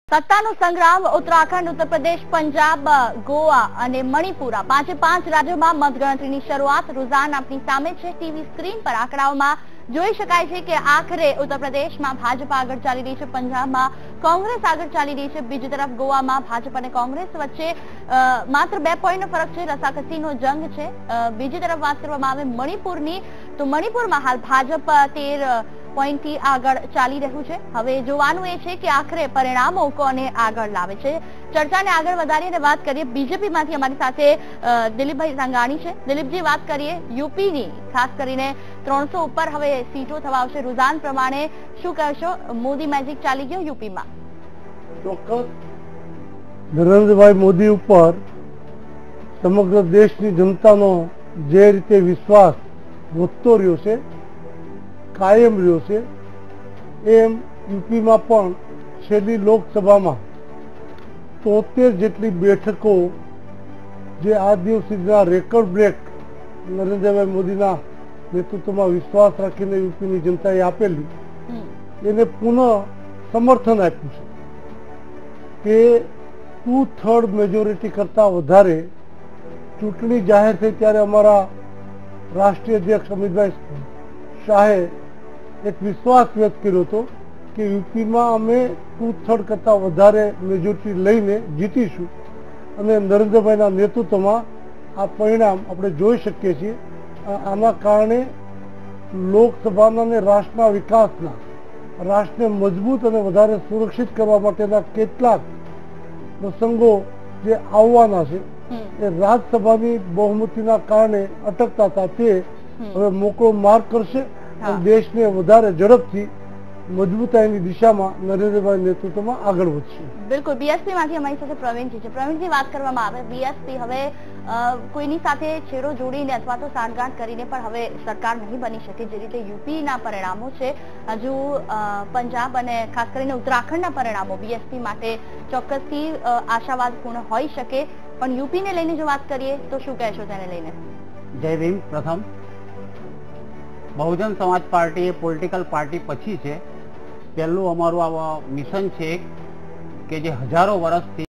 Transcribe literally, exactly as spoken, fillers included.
સત્તાનો સંગ્રામ ઉત્તરાખંડ, ઉત્તર પ્રદેશ, પંજાબ, ગોવા અને મણિપુર પાંચે પાંચ રાજ્યોમાં મતગણતરીની શરૂઆત રોજાન આપની સામે છે. ટીવી સ્ક્રીન પર આંકડાઓમાં જોઈ શકાય છે કે આખરે ઉત્તર પ્રદેશમાં ભાજપ આગળ ચાલી રહી છે, પંજાબમાં કોંગ્રેસ આગળ ચાલી રહી છે. બીજી તરફ ગોવામાં ભાજપ અને કોંગ્રેસ વચ્ચે માત્ર બે પોઈન્ટનો ફરક છે, રસાકસીનો જંગ છે. બીજી તરફ વાત કરવામાં આવે મણિપુરની, તો મણિપુરમાં હાલ ભાજપ તેર પોઈન્ટથી આગળ ચાલી રહ્યું છે. હવે જોવાનું એ છે કે આખરે પરિણામો કોને આગળ લાવે છે. ચર્ચાને આગળ વધારીને વાત કરીએ, બીજેપીમાંથી અમારી સાથે દિલીપભાઈ સંઘાણી છે. દિલીપજી, વાત કરીએ યુપીની, ખાસ કરીને ત્રણસો ઉપર હવે સીટો થવા આવશે. રુઝાન પ્રમાણે શું કહેશો? મોદી મેજિક ચાલી ગયો યુપીમાં? ચોક્કસ નરેન્દ્રભાઈ મોદી ઉપર સમગ્ર દેશની જનતાનો જે રીતે વિશ્વાસ વધતો રહ્યો છે, કાયમ રહ્યો છે, એમ યુપીમાં પણ છેલ્લી લોકસભામાં તોતેર જેટલી બેઠકો જે આ દિવસ સુધીના રેકોર્ડ બ્રેક નરેન્દ્રભાઈ મોદીના નેતૃત્વમાં વિશ્વાસ રાખીને યુપીની જનતાએ આપેલી, એને પુનઃ સમર્થન આપ્યું છે કે ટુ થર્ડ મેજોરિટી કરતા વધારે ચૂંટણી જાહેર થઈ ત્યારે અમારા રાષ્ટ્રીય અધ્યક્ષ અમિતભાઈ શાહે એક વિશ્વાસ વ્યક્ત કર્યો હતો કે યુપીમાં અમે ટુ થર્ડ કરતા વધારે મેજોરિટી લઈને જીતીશું અને નરેન્દ્રભાઈના નેતૃત્વમાં આ પરિણામ આપણે જોઈ શકીએ છીએ. આના કારણે લોકસભાના અને રાષ્ટ્રના વિકાસના, રાષ્ટ્રને મજબૂત અને વધારે સુરક્ષિત કરવા માટેના કેટલાક પ્રસંગો જે આવવાના છે એ રાજ્યસભાની બહુમતીના કારણે અટકતા હતા, તે હવે મોકળો માર્ગ કરશે અને દેશને વધારે ઝડપથી મજબૂતાઈની દિશામાં નરેન્દ્રભાઈ નેતૃત્વમાં આગળ વધશે. બિલકુલ. બીએસપી માંથી અમારી સાથે પ્રવીણજી છે. પ્રવીણજી, વાત કરવામાં આવે બીએસપી હવે કોઈની સાથે છેડો જોડીને અથવા તો સાંઠગાંઠ કરીને પણ હવે સરકાર નહીં બની શકે. જે રીતે યુપીના પરિણામો છે, હજુ પંજાબ અને ખાસ કરીને ઉત્તરાખંડના પરિણામો બીએસપી માટે ચોક્કસથી આશાવાદ પૂર્ણ હોઈ શકે, પણ યુપીને લઈને જો વાત કરીએ તો શું કહેશો તેને લઈને? જય ભીમ. પ્રથમ, બહુજન સમાજ પાર્ટી એ પોલિટિકલ પાર્ટી પછી છે. પહેલું અમારું આ મિશન છે કે જે હજારો વર્ષથી